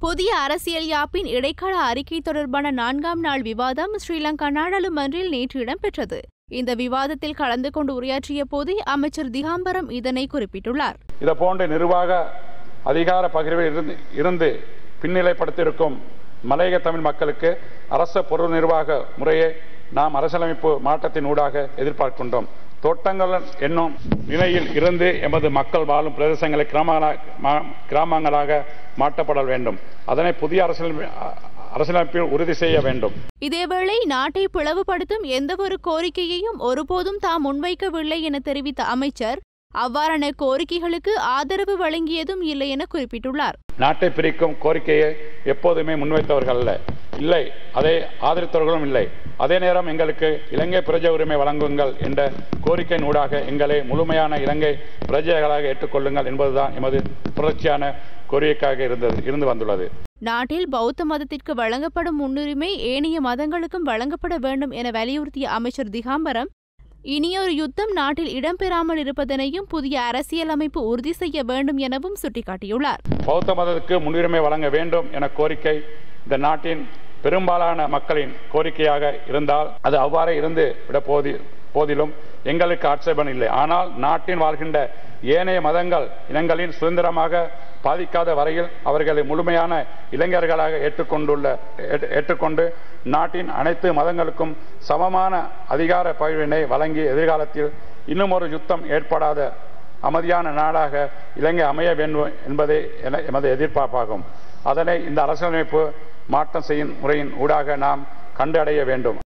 புதிய அரசியல் யாப்பின் இடைக்கால அறிக்கை தொடர்பான 4ஆம் நாள் விவாதம் ஸ்ரீலங்கா நாடாளுமன்றில் நேற்று இடம்பெற்றது. இந்த விவாதத்தில் கலந்து கொண்டு உரையாற்றிய போதே அமைச்சர் திகாம்பரம் இதனை குறிப்பிட்டுள்ளார். இதுபோன்ற நிர்வாக அதிகார பகிர்வில் இருந்து பின்னிலைப்படுத்தியிருக்கும் மலையக தமிழ் மக்களுக்கு அரச பொருள் நிர்வாக முறையை நாம் அரசியலமைப்பு மாற்றத்தின் ஊடாக எதிர்பார்க்கின்றோம். தோட்டங்கள் என்னும் நிலையில் இருந்து எமது மக்கள் வாழும் பிரதேசங்களை கிராமங்களாக மாற்றப்பட வேண்டும். அதனை புதிய அரசியலமைப்பில் உறுதி செய்ய வேண்டும். இதேவேளை நாட்டை பிளவுபடுத்தும் எந்தவொரு கோரிக்கையையும் ஒருபோதும் தாம் முன்வைக்கவில்லை என தெரிவித்த அமைச்சர் அவ்வாறான கோரிக்கைகளுக்கு ஆதரவு வழங்கியதும் இல்லை என குறிப்பிட்டுள்ளார். நாட்டை பிரிக்கும் கோரிக்கையை எப்போதுமே முன்வைத்தவர்கள் இல்லை, அதை ஆதரித்தவர்களும் இல்லை. அதே நேரம் எங்களுக்கு இலங்கை பிரஜை உரிமை வழங்குங்கள் என்ற கோரிக்கையின் ஊடாக எங்களை முழுமையான இலங்கை பிரஜைகளாக ஏற்றுக்கொள்ளுங்கள் என்பதுதான் எமது தொடர்ச்சியான கோரிக்கையாக இருந்து வந்துள்ளது. நாட்டில் பௌத்த மதத்திற்கு வழங்கப்படும் முன்னுரிமை ஏனைய மதங்களுக்கும் வழங்கப்பட வேண்டும் என வலியுறுத்திய அமைச்சர் திகாம்பரம் இனியொரு யுத்தம் நாட்டில் இடம்பெறாமல் இருப்பதனையும் புதிய அரசியலமைப்பு உறுதி செய்ய வேண்டும் எனவும் சுட்டிக்காட்டியுள்ளார். பௌத்த மதத்துக்கு முன்னுரிமை வழங்க வேண்டும் என கோரிக்கை இந்த நாட்டின் பெரும்பாலான மக்களின் கோரிக்கையாக இருந்தால் அது அவ்வாறே இருந்து விட போதிலும் எங்களுக்கு ஆட்சேபம் இல்லை. ஆனால் நாட்டின் வாழ்கின்ற ஏனைய மதங்கள் இனங்களின் சுதந்திரமாக பாதிக்காத வரையில் அவர்களை முழுமையான இளைஞர்களாக ஏற்றுக்கொண்டு நாட்டின் அனைத்து மதங்களுக்கும் சமமான அதிகார பகிர்வினை வழங்கி எதிர்காலத்தில் இன்னும் ஒரு யுத்தம் ஏற்படாத அமைதியான நாடாக இலங்கை அமைய வேண்டும் என்பதே எமது எதிர்பார்ப்பாகும். அதனை இந்த அரசியலமைப்பு மாற்றம் செய்யும் முறையின் ஊடாக நாம் கண்டடைய வேண்டும்.